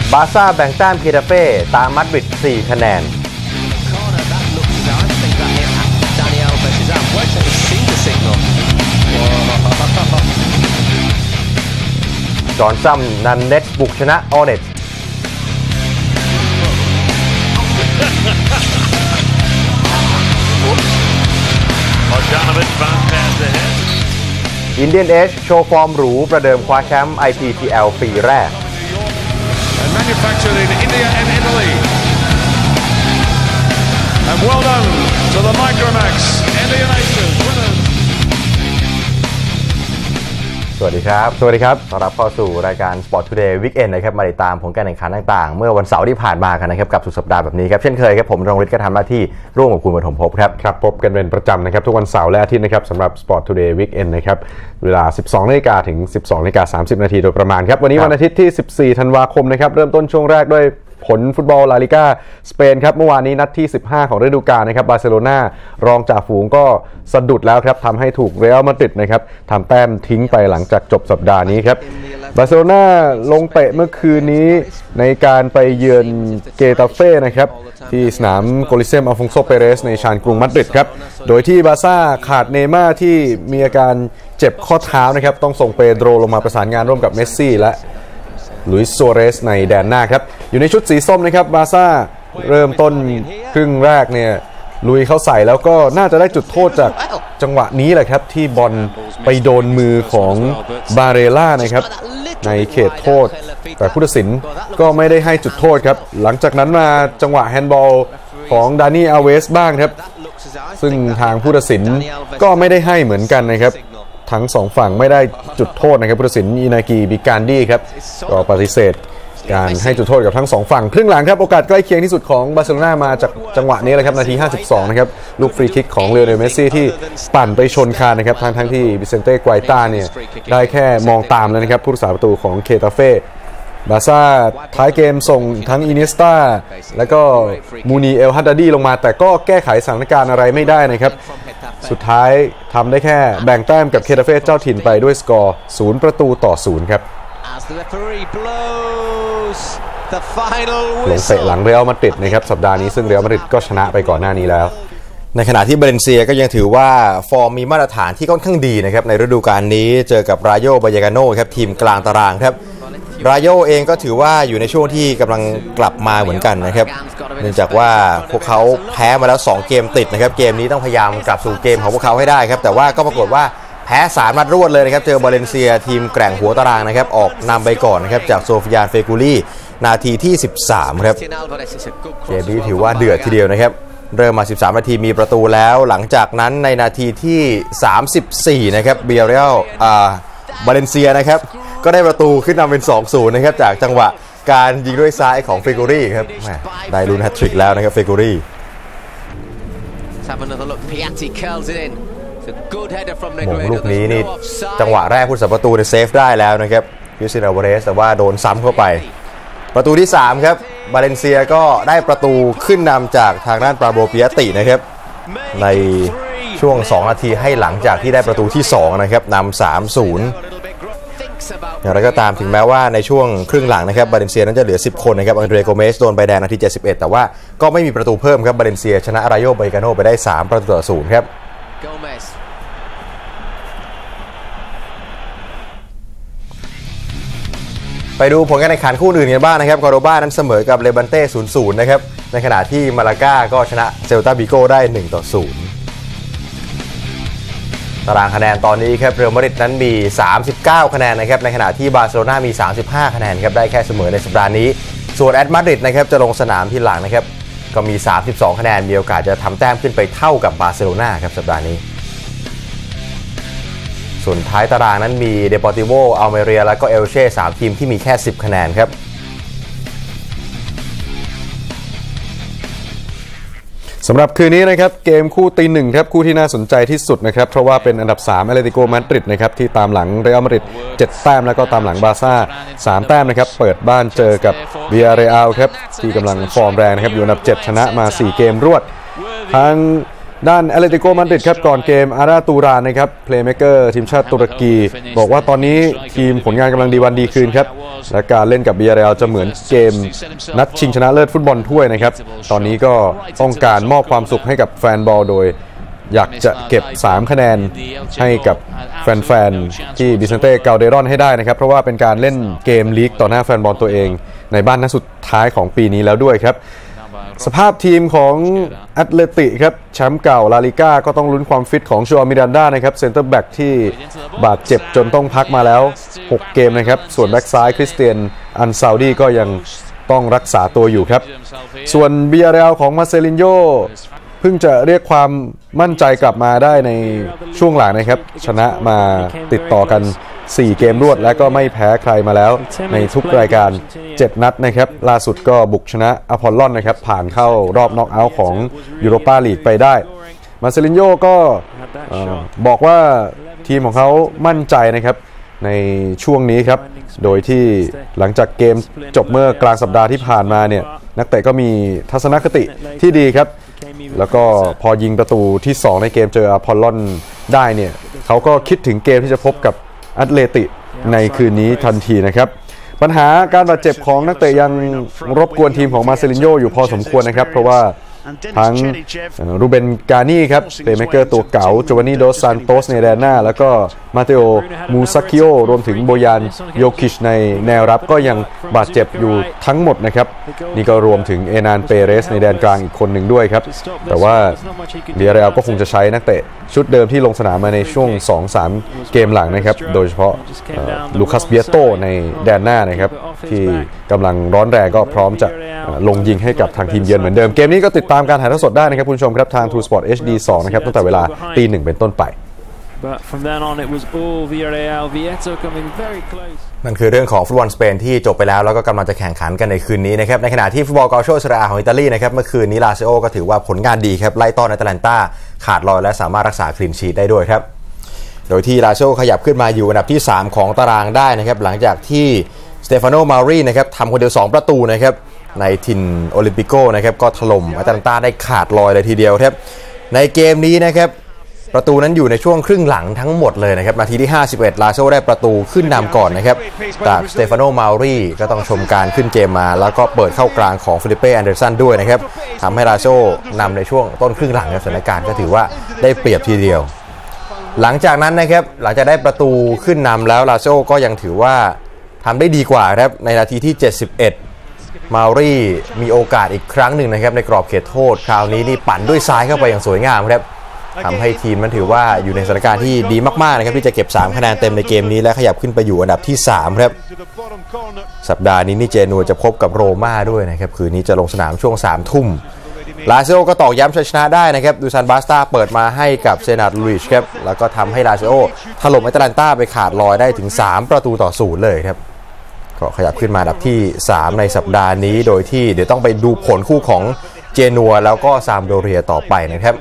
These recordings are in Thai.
บาร์ซ่าแบ่งแต้มเคตาเฟ่ตามมาดริด4 คะแนนจอห์นซัมนันเน็ตบุกชนะออเน็ตอินเดียนเอชโชว์ฟอร์มหรูประเดิมคว้าแชมป์ IPTL ปีแรกสวัสดีครับต้อนรับเข้าสู่รายการ Sport Today Weekend นะครับมาติดตามผลการแข่งขันต่างๆเมื่อวันเสาร์ที่ผ่านมากันนะครับกับสุดสัปดาห์แบบนี้ครับเช่นเคยครับผมรงฤทธิ์ก็ทำหน้าที่ร่วมกับคุณปฐมภพครับพบกันเป็นประจำนะครับทุกวันเสาร์และอาทิตย์นะครับสำหรับ Sport Today Weekend นะครับเวลา 12:00 นถึง 12:30 นโดยประมาณครับวันนี้วันอาทิตย์ที่ 14 ธันวาคมนะครับเริ่มต้นช่วงแรกด้วยผลฟุตบอลลาลิก้าสเปนครับเมื่อวานนี้นัดที่15ของฤดูกาลนะครับบาร์เซโลนารองจ่าฝูงก็สะดุดแล้วครับทำให้ถูกเรอัลมาดริดนะครับทำแต้มทิ้งไปหลังจากจบสัปดาห์นี้ครับบาร์เซโลนาลงเตะเมื่อคืนนี้ในการไปเยือนเกตาเฟ่นะครับที่สนามโคลิเซียมอัลฟองโซเปเรสในชานกรุงมาดริดครับโดยที่บาร์ซ่าขาดเนม่าที่มีอาการเจ็บข้อเท้านะครับต้องส่งเปโดรลงมาประสานงานร่วมกับเมสซี่และลุยส์ซัวเรสในแดนหน้าครับอยู่ในชุดสีส้มนะครับบาร์ซ่าเริ่มต้นครึ่งแรกเนี่ยลุยเข้าใส่แล้วก็น่าจะได้จุดโทษจากจังหวะนี้แหละครับที่บอลไปโดนมือของบาเรล่านะครับในเขตโทษแต่ผู้ตัดสินก็ไม่ได้ให้จุดโทษครับหลังจากนั้นมาจังหวะแฮนด์บอลของดานี่อาเวสบ้างครับซึ่งทางผู้ตัดสินก็ไม่ได้ให้เหมือนกันนะครับทั้ง2ฝั่งไม่ได้จุดโทษนะครับผู้ตัดสินอินากิบิการดีครับก็ปฏิเสธการให้จุดโทษกับทั้ง2ฝั่งครึ่งหลังครับโอกาสใกล้เคียงที่สุดของบาร์เซโลนามาจากจังหวะนี้แหละครับนาที52นะครับลูกฟรีคิกของเลโอเนลเมสซี่ที่ปั่นไปชนคานนะครับทั้งที่วิเซนเต้ไกวต้าเนี่ยได้แค่มองตามแล้วนะครับผู้รักษาประตูของเคตาเฟ่บาร์ซ่าท้ายเกมส่งทั้งอินิสตาแล้วก็มูนีเอลฮัดดาดีลงมาแต่ก็แก้ไขสถานการณ์อะไรไม่ได้นะครับสุดท้ายทำได้แค่แบ่งแต้มกับเคตาเฟ่เจ้าถิ่นไปด้วยสกอร์0-0ครับลงเตะหลังเรอัลมาดริดนะครับสัปดาห์นี้ซึ่งเรอัลมาดริดก็ชนะไปก่อนหน้านี้แล้วในขณะที่บาเลนเซียก็ยังถือว่าฟอร์มมีมาตรฐานที่ค่อนข้างดีนะครับในฤดูกาลนี้เจอกับรายโยบายากาโน่ครับทีมกลางตารางครับรายโยเองก็ถือว่าอยู่ในช่วงที่กำลังกลับมาเหมือนกันนะครับเนื่องจากว่าพวกเขาแพ้มาแล้ว2เกมติดนะครับเกมนี้ต้องพยายามกลับสู่เกมของพวกเขาให้ได้ครับแต่ว่าก็ปรากฏว่าแพ้3 นัดรวดเลยนะครับเจอบาเลนเซียทีมแกร่งหัวตารางนะครับออกนำไปก่อนนะครับจากโซฟิยานเฟกูลี่นาทีที่13ครับเกมนี้ถือว่าเดือดทีเดียวนะครับเริ่มมา13 นาทีมีประตูแล้วหลังจากนั้นในนาทีที่34นะครับเบียเรียลบาเลนเซียนะครับก็ได้ประตูขึ้นนำเป็น 2-0 นะครับจากจังหวะการยิงด้วยซ้ายของเฟกูรี่ครับได้ลุ้นแฮตทริกแล้วนะครับเฟกูรี่มงลูกนี้นี่จังหวะแรกผู้รักษาประตูเซฟได้แล้วนะครับยูซินอลวาเรสแต่ว่าโดนซ้ำเข้าไปประตูที่3ครับบาเลนเซียก็ได้ประตูขึ้นนำจากทางด้านปาโบปิยาตินะครับในช่วง2 นาทีให้หลังจากที่ได้ประตูที่2นะครับนำ 3-0อย่างไรก็ตามถึงแม้ว่าในช่วงครึ่งหลังนะครับบาเลนเซียนั้นจะเหลือ10 คนนะครับอังเดรโกเมสโดนใบแดงนาที71แต่ว่าก็ไม่มีประตูเพิ่มครับบาเลนเซียชนะรายโยบายากาโน่ไปได้3-0ครับไปดูผลการแข่งขันคู่อื่นกันบ้างนะครับคอร์โดบานั้นเสมอกับเลบันเต้ 0-0 นะครับในขณะที่มาลาก้าก็ชนะเซลตาบิโก้ได้ 1-0 ตารางคะแนนตอนนี้ครับเรอัลมาดริดนั้นมี39 คะแนนนะครับในขณะที่บาร์เซโลนามี35 คะแนนครับได้แค่เสมอในสัปดาห์นี้ส่วนแอตมาดริดนะครับจะลงสนามที่หลังนะครับก็มี32 คะแนนมีโอกาสจะทำแต้มขึ้นไปเท่ากับบาร์เซโลนาครับสัปดาห์นี้ส่วนท้ายตารางนั้นมีเดปอร์ติโวอัลเมเรียและก็เอลเช่3 ทีมที่มีแค่10 คะแนนครับสำหรับคืนนี้นะครับเกมคู่ตี 1ครับคู่ที่น่าสนใจที่สุดนะครับเพราะว่าเป็นอันดับ3แอตเลติโกมาดริดนะครับที่ตามหลังเรอัลมาดริด7 แต้มแล้วก็ตามหลังบาร์ซ่า3 แต้มนะครับเปิดบ้านเจอกับวิยาเรอัลครับที่กำลังฟอร์มแรงนะครับอยู่อันดับ7ชนะมา4 เกมรวดทางด้านแอตเลติโกมาดริดครับก่อนเกมอาราตูรานนะครับเพลย์เมเกอร์ทีมชาติตุรกีบอกว่าตอนนี้ทีมผลงานกำลังดีวันดีคืนครับและการเล่นกับ Villarreal จะเหมือนเกมนัดชิงชนะเลิศฟุตบอลถ้วยนะครับตอนนี้ก็ต้องการมอบความสุขให้กับแฟนบอลโดยอยากจะเก็บ3คะแนนให้กับแฟนๆที่บิเซนเต้เกาเดรอนให้ได้นะครับเพราะว่าเป็นการเล่นเกมลีกต่อหน้าแฟนบอลตัวเองในบ้านนัดสุดท้ายของปีนี้แล้วด้วยครับสภาพทีมของแอตเลติครับแชมป์เก่าลาลิก้าก็ต้องลุ้นความฟิตของชัวมิรันดานะครับเซนเตอร์แบ็กที่บาดเจ็บจนต้องพักมาแล้ว6เกมนะครับส่วนแบ็กซ้ายคริสเตียนอันซาวดีก็ยังต้องรักษาตัวอยู่ครับส่วนเบียเรลของมาเซลินโญเพิ่งจะเรียกความมั่นใจกลับมาได้ในช่วงหลังนะครับชนะมาติดต่อกัน4เกมรวดและก็ไม่แพ้ใครมาแล้วในทุกรายการ7นัดนะครับล่าสุดก็บุกชนะอพอลลอนนะครับผ่านเข้ารอบน็อกเอาท์ของยูโรปาลีกไปได้มาเซลินโญก็บอกว่าทีมของเขามั่นใจนะครับในช่วงนี้ครับโดยที่หลังจากเกมจบเมื่อกลางสัปดาห์ที่ผ่านมาเนี่ยนักเตะก็มีทัศนคติที่ดีครับแล้วก็พอยิงประตูที่2ในเกมเจออพอลลอนได้เนี่ยเขาก็คิดถึงเกมที่จะพบกับแอตเลติในคืนนี้ทันทีนะครับปัญหาการบาดเจ็บของนักเตะยังรบกวนทีมของมาเซลินโญอยู่พอสมควรนะครับเพราะว่าทั้งรูเบนกานี่ครับเพลย์เมเกอร์ตัวเก๋าโจวานนี่โดสซานโตสในแดนหน้าแล้วก็มาเตโอมูซาคิโอรวมถึงโบยานโยคิชในแนวรับก็ยังบาดเจ็บอยู่ทั้งหมดนะครับนี่ก็รวมถึงเอนานเปเรสในแดนกลางอีกคนหนึ่งด้วยครับแต่ว่าเบียร์เรอัลก็คงจะใช้นักเตะชุดเดิมที่ลงสนามมาในช่วง 2-3 เกมหลังนะครับโดยเฉพาะลูคัสเบียโตในแดนหน้านะครับที่กำลังร้อนแรงก็พร้อมจะลงยิงให้กับทางทีมเยือนเหมือนเดิมเกมนี้ก็ติดตามการถ่ายทอดสดได้นะครับคุณผู้ชมครับทาง True Sport HD 2นะครับตั้งแต่เวลา 1:00 เป็นต้นไปนั่นคือเรื่องของฟุตบอลสเปนที่จบไปแล้วก็กำลังจะแข่งขันกันในคืนนี้นะครับในขณะที่ฟุตบอลกาโชเซเรียของอิตาลีนะครับเมื่อคืนนี้ลาซิโอก็ถือว่าผลงานดีครับไล่ต้อนแอตแลนตาขาดลอยและสามารถรักษาคลีนชีทได้ด้วยครับโดยที่ลาซิโอขยับขึ้นมาอยู่อันดับที่3ของตารางได้นะครับหลังจากที่สเตฟานโนมารีนะครับทำคนเดียว2ประตูนะครับในถิ่นโอลิมปิโกนะครับก็ถล่มแอตแลนตาได้ขาดลอยเลยทีเดียวครับในเกมนี้นะครับประตูนั้นอยู่ในช่วงครึ่งหลังทั้งหมดเลยนะครับนาทีที่51ลาโซได้ประตูขึ้นนำก่อนนะครับจากสเตฟานโนมารีก็ต้องชมการขึ้นเกมมาแล้วก็เปิดเข้ากลางของฟิลิปเป้แอนเดอร์สันด้วยนะครับทำให้ลาโซนำในช่วงต้นครึ่งหลังสถานการณ์ก็ถือว่าได้เปรียบทีเดียวหลังจากนั้นนะครับหลังจากได้ประตูขึ้นนำแล้วลาโซก็ยังถือว่าทำได้ดีกว่าครับในนาทีที่71มารีมีโอกาสอีกครั้งหนึ่งนะครับในกรอบเขตโทษคราวนี้นี่ปั่นด้วยซ้ายเข้าไปอย่างสวยงามครับทำให้ทีมมันถือว่าอยู่ในสถานการณ์ที่ดีมากๆนะครับที่จะเก็บ3คะแนนเต็มในเกมนี้และขยับขึ้นไปอยู่อันดับที่3ครับสัปดาห์นี้นี่เจนัวจะพบกับโรม่าด้วยนะครับคืนนี้จะลงสนามช่วง 3 ทุ่มลาซิโอก็ตอกย้ำชัยชนะได้นะครับดูซันบาสตาเปิดมาให้กับเซนาร์ดลูอิชครับแล้วก็ทำให้ลาซิโอถล่มแอตแลนตาไปขาดลอยได้ถึง3-0เลยครับก็ขยับขึ้นมาอันดับที่3ในสัปดาห์นี้โดยที่เดี๋ยวต้องไปดูผลคู่ของเจนัวแล้วก็ซามโดเรียต่อไปนะครับ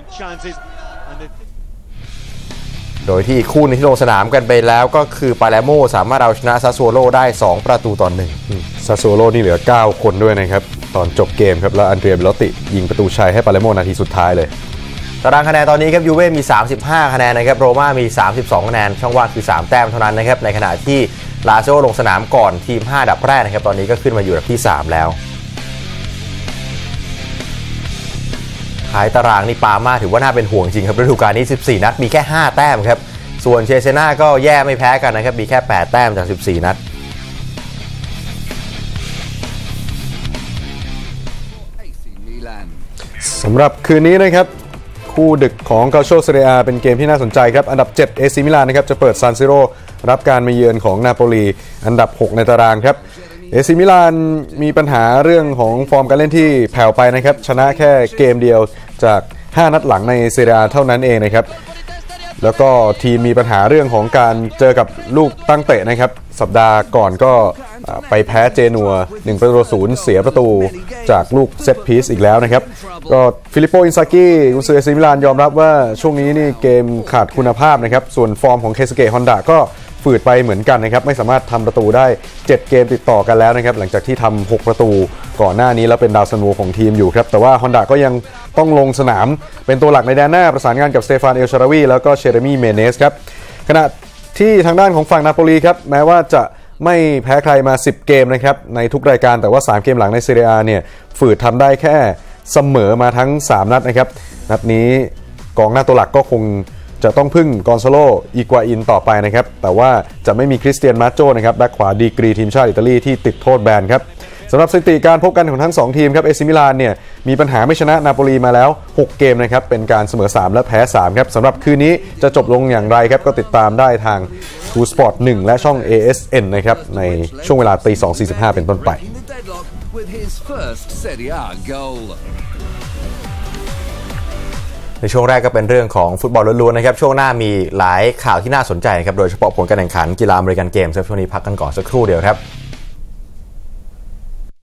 โดยที่คู่นี้ที่ลงสนามกันไปแล้วก็คือปาเลโมสามารถเอาชนะซาซัวโร่ได้2-1ซาซัวโร่นี่เหลือ9คนด้วยนะครับตอนจบเกมครับแล้วอันเดรีย เบลติยิงประตูชัยให้ปาเลโมนาทีสุดท้ายเลยตารางคะแนนตอนนี้ครับยูเว่มี35คะแนนนะครับโรม่ามี32คะแนนช่องว่างคือ3แต้มเท่านั้นนะครับในขณะที่ลาซิโอลงสนามก่อนทีม5อันดับแรกนะครับตอนนี้ก็ขึ้นมาอยู่อันดับที่3แล้วท้ายตารางนี่ปาม่าถือว่าน่าเป็นห่วงจริงครับฤดูกาลนี้14นัดมีแค่5แต้มครับส่วนเชเซน่าก็แย่ไม่แพ้กันนะครับมีแค่8แต้มจาก14นัดสำหรับคืนนี้นะครับคู่ดึกของกาโชเซเรียเป็นเกมที่น่าสนใจครับอันดับ7เอซิมิลานนะครับจะเปิดซานซิโร่รับการมาเยือนของนาโปลีอันดับ6ในตารางครับเอซิมิลานมีปัญหาเรื่องของฟอร์มการเล่นที่แผ่วไปนะครับชนะแค่เกมเดียวจาก5นัดหลังในเซเรียเท่านั้นเองนะครับแล้วก็ทีมมีปัญหาเรื่องของการเจอกับลูกตั้งเตะนะครับสัปดาห์ก่อนก็ไปแพ้เจนัว1-0เสียประตูจากลูกเซตพีซอีกแล้วนะครับก็ฟิลิปโปอินซากิกุนซือเอซิมิลานยอมรับว่าช่วงนี้นี่เกมขาดคุณภาพนะครับส่วนฟอร์มของเคสเกะฮอนดะก็ฝืดไปเหมือนกันนะครับไม่สามารถทำประตูได้7เกมติดต่อกันแล้วนะครับหลังจากที่ทำ6ประตูก่อนหน้านี้แล้วเป็นดาวซันโวของทีมอยู่ครับแต่ว่าฮอนดาก็ยังต้องลงสนามเป็นตัวหลักในแดนหน้าประสานงานกับสเตฟานเอลชาราวีแล้วก็เชเรมีเมเนสครับขณะที่ทางด้านของฝั่งนาโปลีครับแม้ว่าจะไม่แพ้ใครมา10เกมนะครับในทุกรายการแต่ว่า3เกมหลังในซีเรียเนี่ยฝืดทำได้แค่เสมอมาทั้ง3นัดนะครับนัดนี้กองหน้าตัวหลักก็คงจะต้องพึ่งกอนซาโลอีกัวอินต่อไปนะครับแต่ว่าจะไม่มีคริสเตียนมาโจนะครับแบ็คขวาดีกรีทีมชาติอิตาลีที่ติดโทษแบนครับสำหรับสถิติการพบกันของทั้ง2ทีมครับเอซิมิลานเนี่ยมีปัญหาไม่ชนะนาโปลีมาแล้ว6เกมนะครับเป็นการเสมอ3และแพ้3ครับสำหรับคืนนี้จะจบลงอย่างไรครับก็ติดตามได้ทาง True Sport 1 และช่อง ASN นะครับในช่วงเวลา 2:45 เป็นต้นไปในช่วงแรกก็เป็นเรื่องของฟุตบอลล้วนๆนะครับช่วงหน้ามีหลายข่าวที่น่าสนใจครับโดยเฉพาะผลการแข่งขันกีฬาอเมริกันเกมส์ช่วงนี้พักกันก่อนสักครู่เดียวครับ